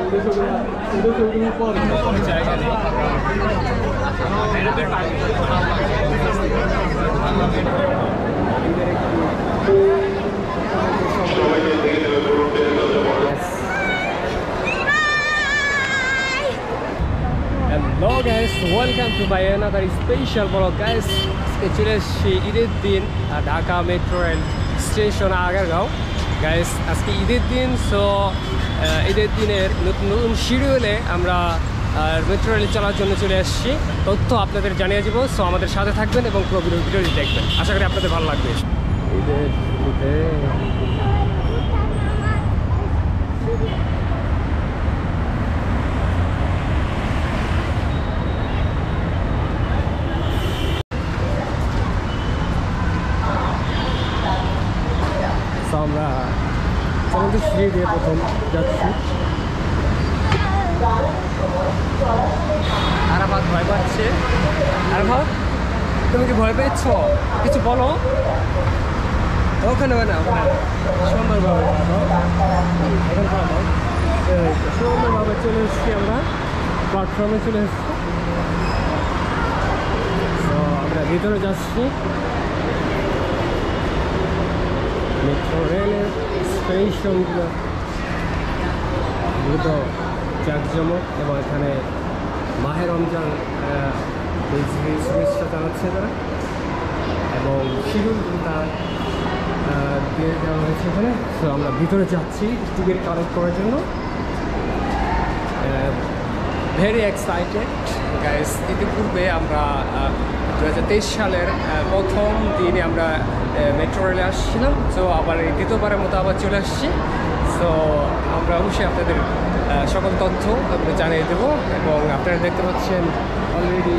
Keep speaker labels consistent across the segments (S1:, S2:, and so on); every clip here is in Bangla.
S1: Hello guys, welcome to my another special vlog guys. Actually ঈদের দিন Dhaka metro rail station Agargaon guys. আজকে ঈদের দিন, সো ঈদের দিনের নতুন নতুন শিডিউলে আমরা মেট্রো রেলে চলার জন্য চলে আসছি। তথ্য আপনাদের জানিয়ে দেবো, সো আমাদের সাথে থাকবেন এবং পুরো ভিডিওটি দেখবেন। আশা করি আপনাদের ভালো লাগবে। আমরা আমাদের সিঁড়ি দিয়ে প্রথম যাচ্ছি। আরাফাত ভয় পাচ্ছে। আরাফাত, তুমি কি ভয় পেয়েছ? কিছু বলো। ওখানে না, ওখানে সুন্দরভাবে সুন্দরভাবে চলে এসেছি আমরা, প্ল্যাটফর্মে চলে এসেছি। তো আমরা ভিতরে যাচ্ছি। মেট্রো রেলের স্টেশনগুলো দ্রুত জাঁকজমক এবং এখানে মাহে রমজান শুভেচ্ছা জানাচ্ছে তারা, এবং শিডিউলগুলো তারা দিয়ে দেওয়া হয়েছে এখানে। তো আমরা ভিতরে যাচ্ছি টিকিট কালেক্ট করার জন্য। Very excited guys. ইতিপূর্বে আমরা 2023 সালের প্রথম দিনে আমরা মেট্রো রেলে আসছিলাম, তো আবার এই দ্বিতীয়বারের মতো আবার চলে আসছি। তো আমরা অবশ্যই আপনাদের সকল তথ্য আপনাদের জানিয়ে দেবো, এবং আপনারা দেখতে পাচ্ছেন অলরেডি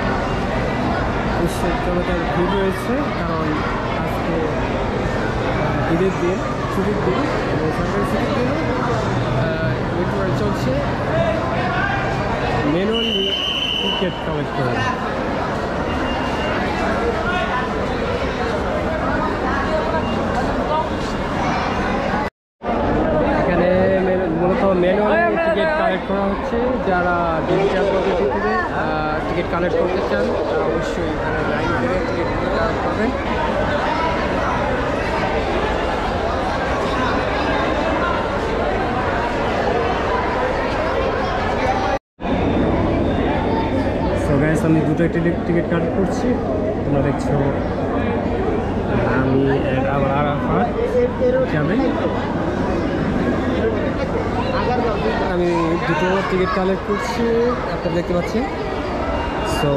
S1: জনতার ভিড় রয়েছে, কারণ আজকে ঈদের দিন, ছুটির দিন এবং সরকারি ছুটির দিন মেট্রো রেল চলছে। ম্যানুয়ালি টিকিট কালেক্ট করা। এখানে মূলত ম্যানুয়ালি টিকিট কালেক্ট করা হচ্ছে। যারা ডিজিটাল পদ্ধতিতে টিকিট কালেক্ট করতে চান তারা অবশ্যই এখানে লাইন করে টিকিট কালেক্ট করবেন। আমি দুটো টিকিট কালেক্ট করছি, তোমরা দেখছো। আমি আবার আরাফাত যাবে। আমি দুটো টিকিট কালেক্ট করছি, আপনারা দেখতে পাচ্ছেন। সো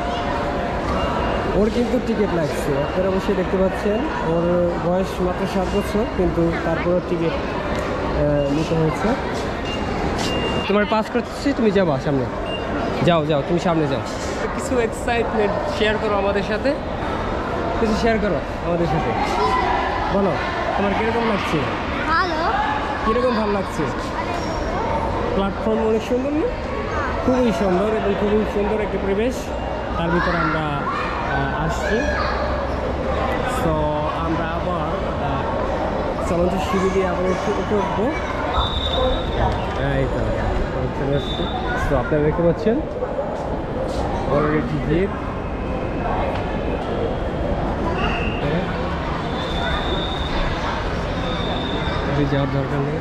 S1: ওর কিন্তু টিকিট লাগছে, আপনারা অবশ্যই দেখতে পাচ্ছেন। ওর বয়স মাত্র 7 বছর, কিন্তু তারপরও টিকিট নিতে হয়েছে। তোমার পাস করছি, তুমি যাবা সামনে, যাও যাও, তুমি সামনে যাও। কিছু এক্সাইটমেন্ট শেয়ার করো আমাদের সাথে, কিছু শেয়ার করো আমাদের সাথে। বলো তোমার কীরকম লাগছে?
S2: ভালো।
S1: কীরকম ভালো লাগছে? প্ল্যাটফর্ম অনেক সুন্দর না? খুবই সুন্দর এবং খুবই সুন্দর একটি পরিবেশ, তার ভিতরে আমরা আসছি। তো আমরা আবার চলন্ত সিঁড়ি দিয়ে আবার উঠবো। এই তো চলে আসছি। তো আপনারা দেখতে পাচ্ছেন অলরেডি ভিড়। যাওয়ার দরকার নেই,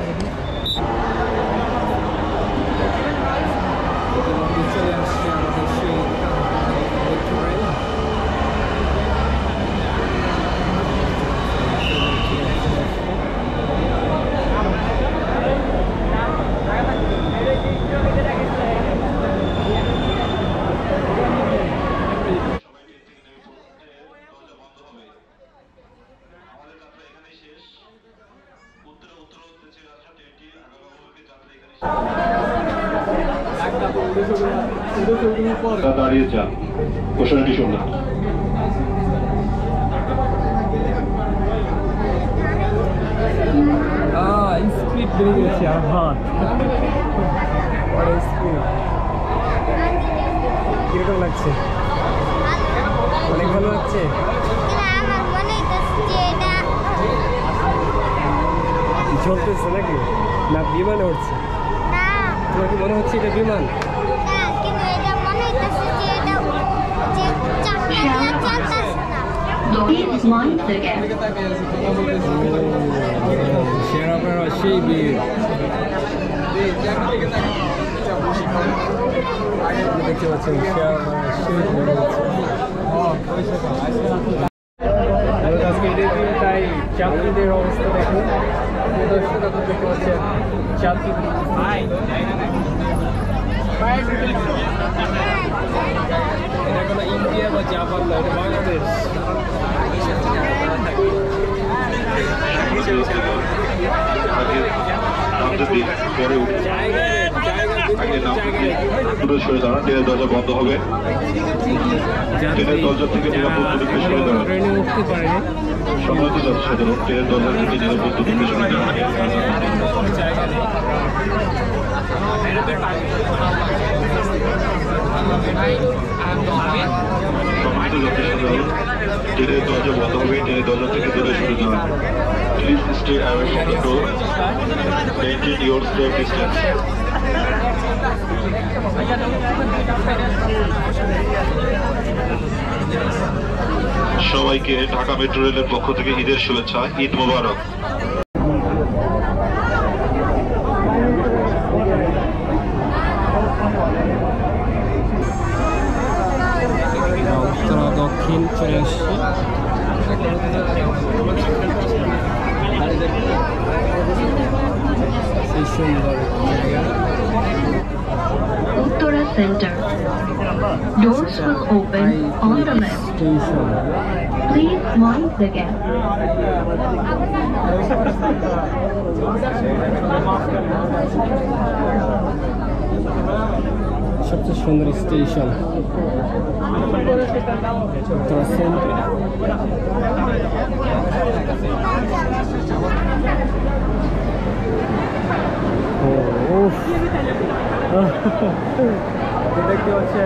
S1: চলে আসছে আমাদের সেই মেট্রো রেল।
S3: দাঁড়িয়ে যান, ঘোষণাটি শুনলাম।
S1: স্পিড বেড়ে গেছে আর হাত স্পিড। কিরকম লাগছে? অনেক ভালো লাগছে। চলতেছে নাকি? না বিমানে উঠছে? তোমার কি মনে হচ্ছে এটা বিমান? আপনারা সেই ভিড় দেখতে পাচ্ছেন, তাই যাত্রীদের অবস্থা দেখুন, দেখতে পাচ্ছেন যাত্রী এটা কোনো ইন্ডিয়া বা জাপান না, এটা বাংলাদেশ।
S3: ট্রেনের দরজা বন্ধ হবে। ট্রেনের দরজা থেকে নিরাপদ দূরত্বে সরে দাঁড়ান।
S1: ট্রেনে উঠতে পারেনি
S3: সম্মানিত যাত্রী সাধারণ, ট্রেনের দরজা থেকে নিরাপদ দূরত্বে সরে দাঁড়ান। সম্মানিত যাত্রী সাধারণ, ট্রেনের দরজা বন্ধ হবে। ট্রেনের দরজা থেকে দূরে সরে দাঁড়ান। Please stay away from the door. Maintain your safe distance. সবাইকে ঢাকা মেট্রো রেলের পক্ষ থেকে ঈদের শুভেচ্ছা। ঈদ মোবারক।
S1: উত্তরা দক্ষিণ চলে আসছি। সেই সুন্দর
S2: Uttara Center. Doors will open on the left. Please mind the gap.
S1: সবচেয়ে সুন্দর স্টেশন উত্তরা সেন্টার। দেখতে পাচ্ছেন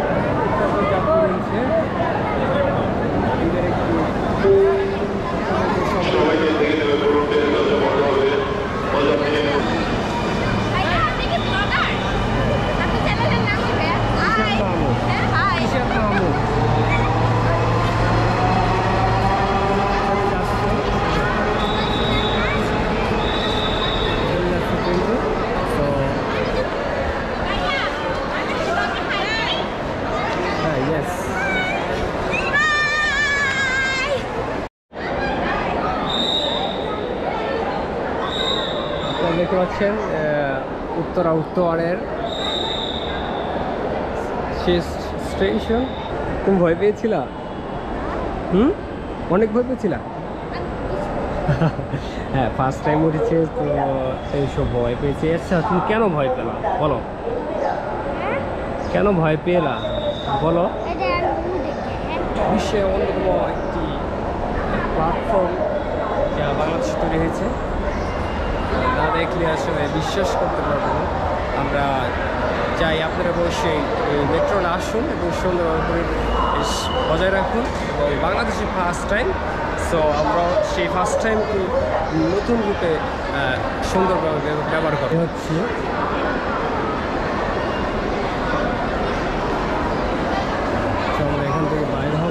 S1: দেখতে পাচ্ছেন উত্তরা উত্তরের শেষ স্টেশন। তুমি ভয় পেয়েছিলা? অনেক ভয় পেয়েছিলা? হ্যাঁ, ফার্স্ট টাইম উঠেছে তো এইসব ভয় পেয়েছে। আচ্ছা, তুমি কেন ভয় পেলা বলো? কেন ভয় পেলা বলো? বিশ্বের অন্যতম একটি প্ল্যাটফর্ম যা বাংলাদেশে তৈরি হয়েছে, না দেখলে আসলে বিশ্বাস করতে পারবো না। আমরা চাই আপনারা অবশ্যই মেট্রোলে আসুন এবং সুন্দরভাবে বজায় রাখুন। এবং বাংলাদেশে ফার্স্ট টাইম, সো আমরা সেই ফার্স্ট টাইমকে নতুন রূপে সুন্দরভাবে ব্যবহার করা হচ্ছে। আমরা এখান থেকে বাইরে হব।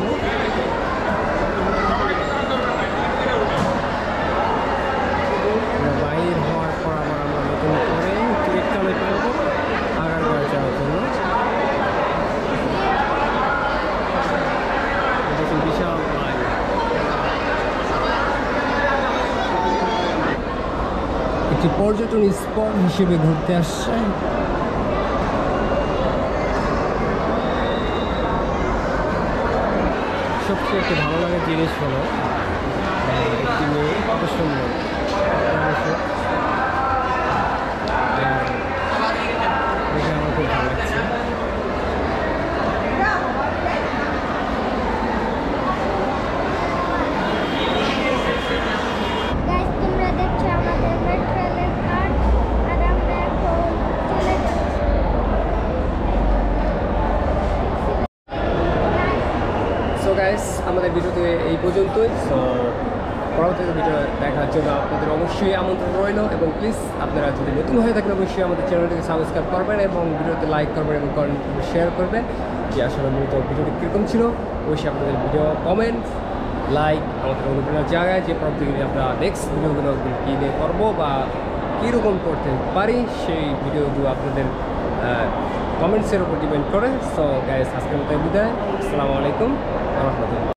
S1: বাইর হওয়ার পর আবার আমরা নতুন করে টিকিট কালেক্ট করবো আগারগাঁও যাওয়ার জন্য। দেখুন বিশাল লাইন। একটি পর্যটন স্পট হিসেবে ঘুরতে আসছে। সবচেয়ে একটি ভালো লাগার জিনিস হলো একটি মেয়ে কত সুন্দর দেখে আমার খুব ভালো লাগছে। আমাদের ভিডিওতে এই পর্যন্তই। সো পরবর্তী ভিডিও দেখার জন্য আপনাদের অবশ্যই আমন্ত্রণ রইল। এবং প্লিজ আপনারা যদি নতুন হয়ে থাকেন অবশ্যই আমাদের চ্যানেলটিকে সাবস্ক্রাইব করবেন এবং ভিডিওতে লাইক করবেন এবং শেয়ার করবেন যে আসলে মূলত ভিডিওটি কীরকম ছিল। অবশ্যই আপনাদের ভিডিও কমেন্ট লাইক আমাদের অনুপ্রেরণার জায়গায় যে পরবর্তীগুলি আমরা নেক্সট ভিডিওগুলো কী নিয়ে করবো বা কীরকম করতে পারি সেই ভিডিওগুলো আপনাদের কমেন্টসের উপর ডিপেন্ড করে। সো গাইস আজকের মতো বিদায়। আসসালামু আলাইকুম ওয়া রাহমাতুল্লাহ।